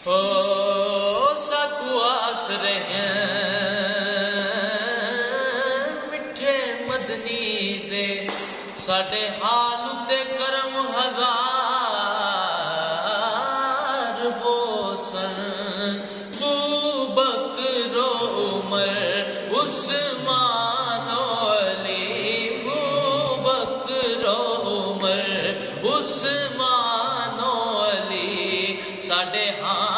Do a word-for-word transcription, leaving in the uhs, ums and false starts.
हो साकू आस रहे मिठे मदनी दे साडे हाल ते करम हजार बोसन बू बकरो उमर उस्मान अली बू बकरो उमर उस्मान अली साडे हाल